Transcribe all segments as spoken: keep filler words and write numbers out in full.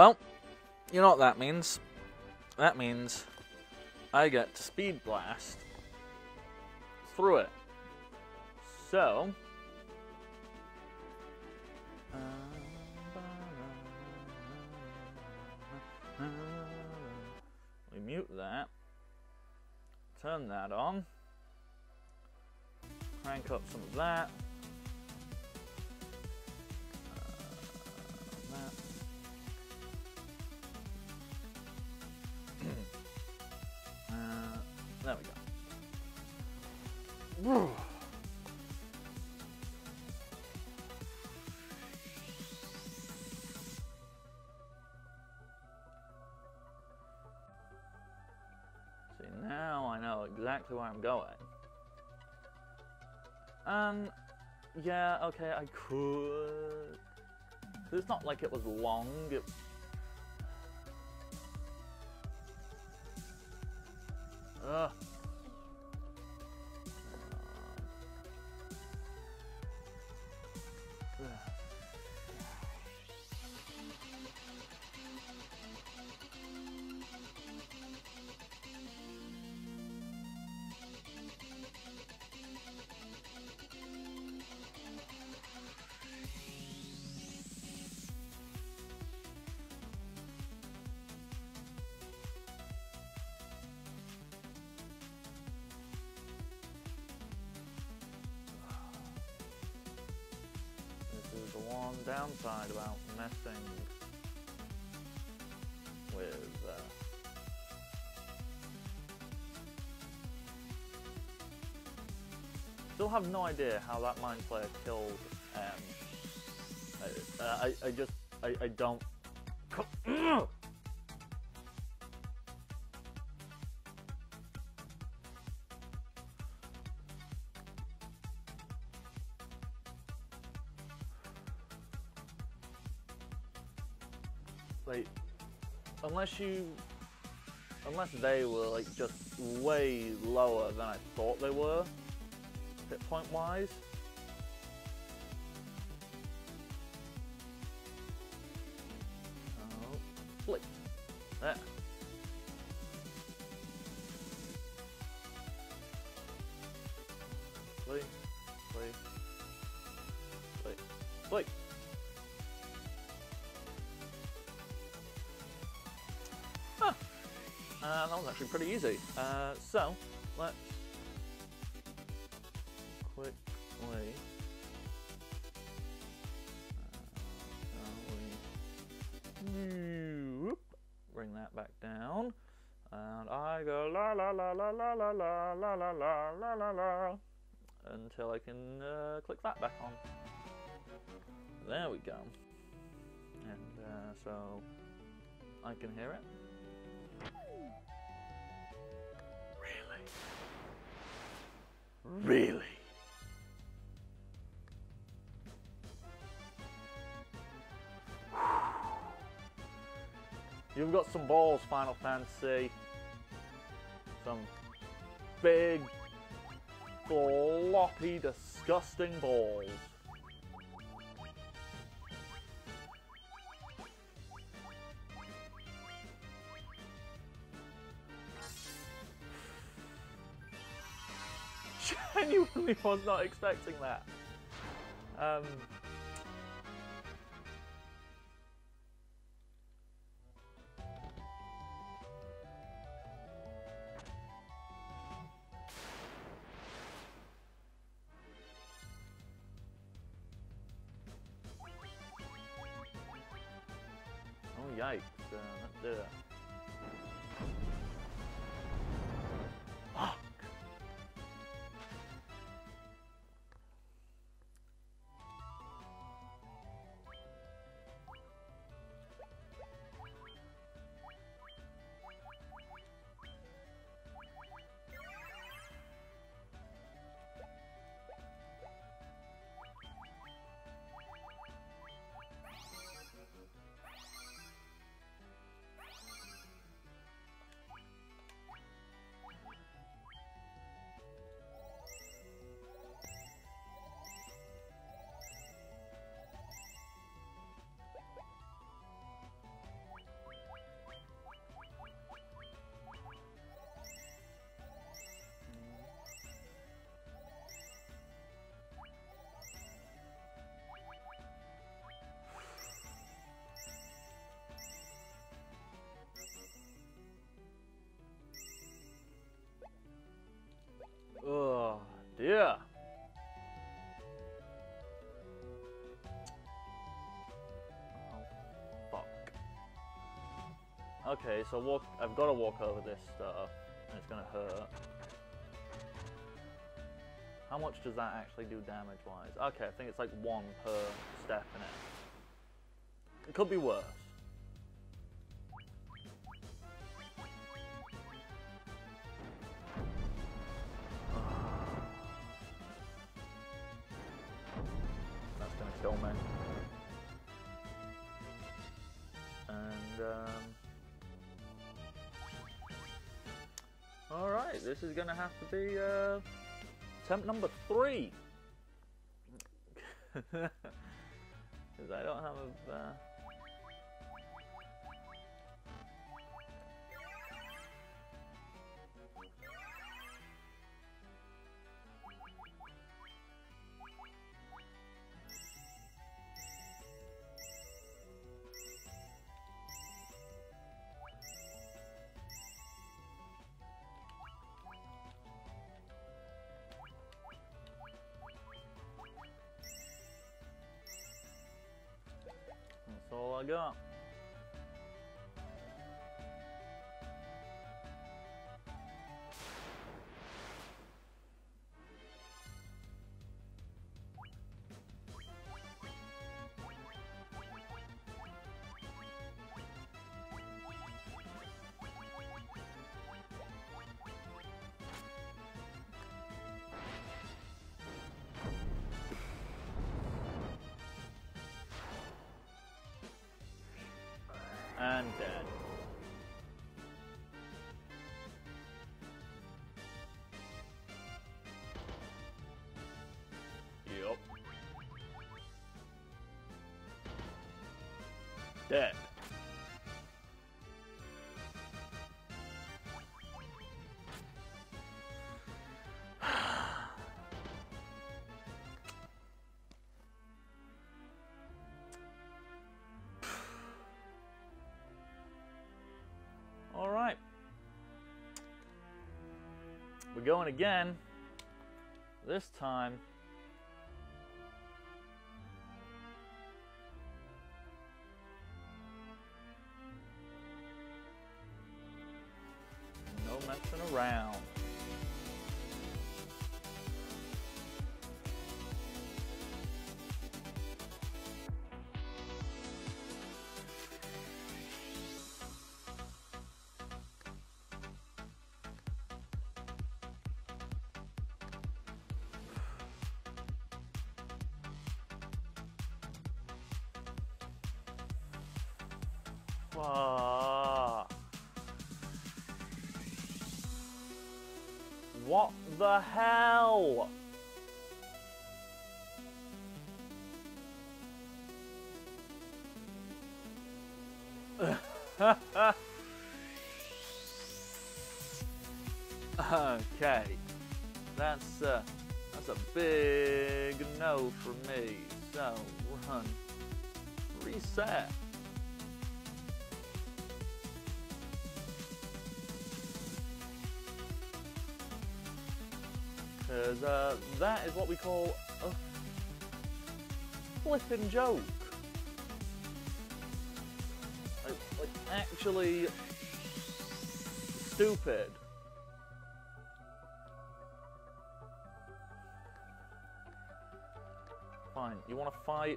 well, you know what that means. That means I get to speed blast through it. So, uh, we mute that, turn that on, crank up some of that, uh, that. uh, there we go. Now I know exactly where I'm going. Um, yeah, okay, I could... It's not like it was long, it... Ugh. The one downside about messing with uh, still have no idea how that mind player killed um, I, I, I just I, I don't like, unless you, unless they were like just way lower than I thought they were, hit point wise. Oh, flick. There. Flick, flick, flick, flick. Uh, that was actually pretty easy. Uh, so, let's quickly uh, whoop, bring that back down, and I go la la la la la la la la la la la la la until I can uh, click that back on. There we go. And uh, so I can hear it. Really? You've got some balls, Final Fantasy. Some big, floppy, disgusting balls. Genuinely was not expecting that. Um, oh yikes, uh, let's do it. Fuck! Okay, so walk. I've got to walk over this stuff, and it's gonna hurt. How much does that actually do damage-wise? Okay, I think it's like one per step in it. It could be worse. That's gonna kill me. And, um... alright, this is gonna have to be, uh... attempt number three! Because I don't have a... Uh... That's all I got. And dead. Yup. Dead. Alright. We're going again. This time. No messing around. Fuck. What the hell? Okay, that's uh, that's a big no for me. So run, reset. Because uh, that is what we call a flippin' joke. Like, like actually stupid. Fine, you want to fight?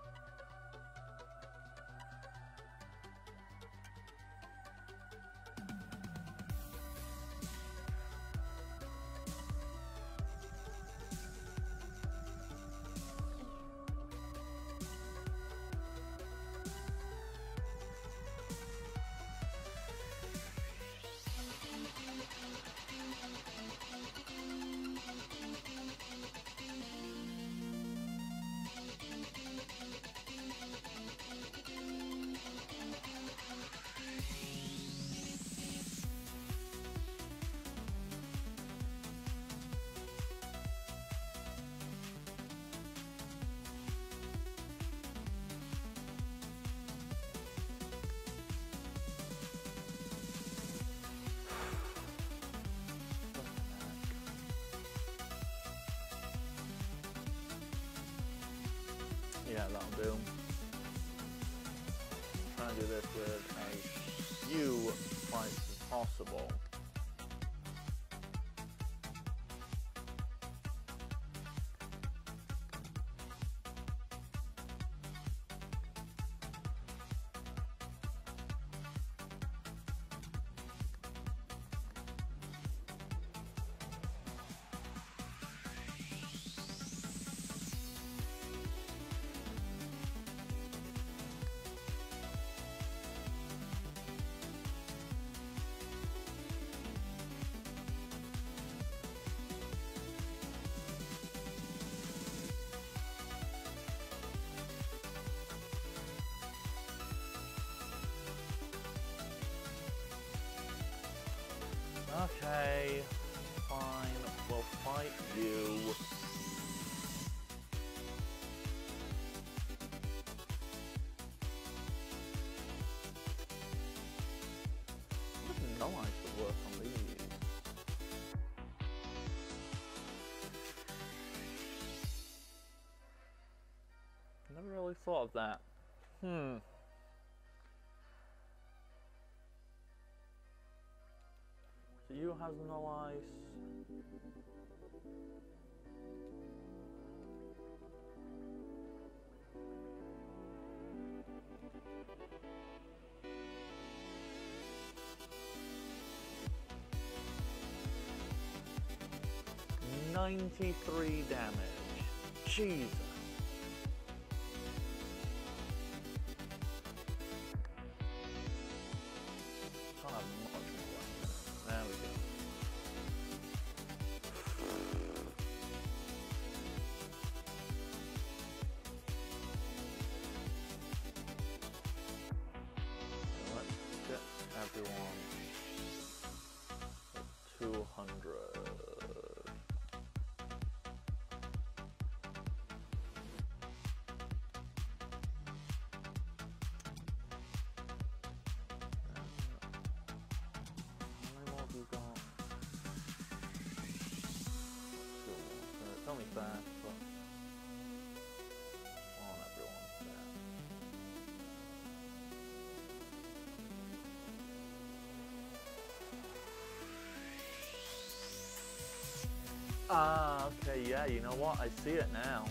Yeah, that'll do. Try and do this with a few Okay, fine, we'll fight you. I didn't know I could work on these. Never really thought of that. Hmm. So you has no ice. ninety-three damage. Jesus. Can't have much more. There we go. Let's get everyone at two hundred. It's only fair, but on everyone's there. Ah, okay, yeah, you know what? I see it now.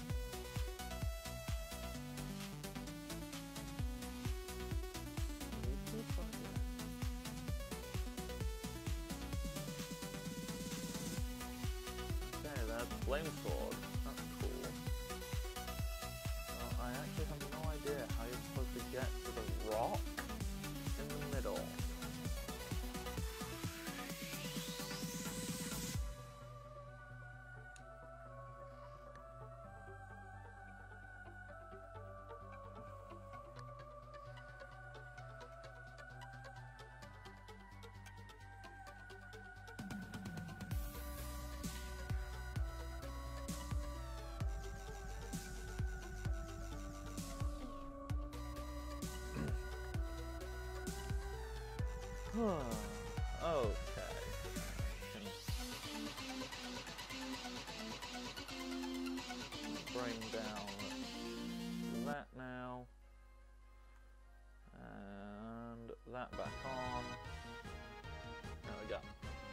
Flame sword. That's cool. Well, I actually have no idea how you're supposed to get to the rock in the middle. Okay. Bring down that now. And that back on. There we go.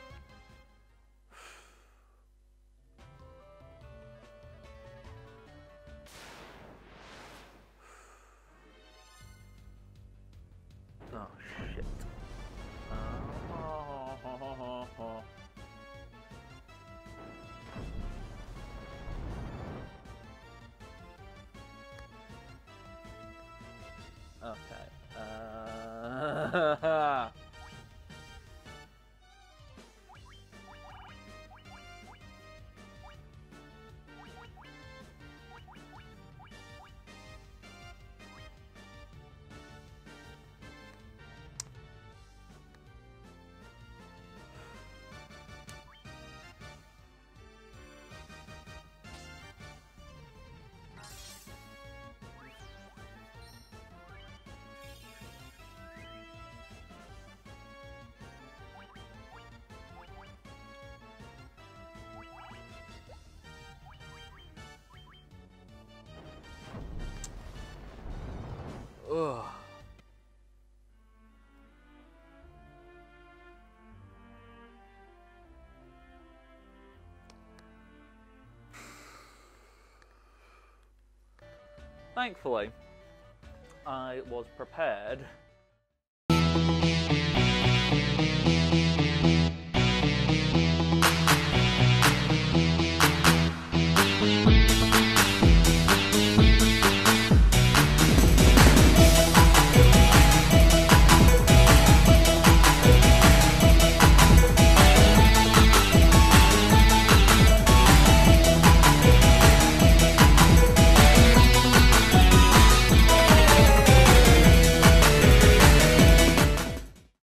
Oh, shit. Okay. Uh... Ugh. Thankfully, I was prepared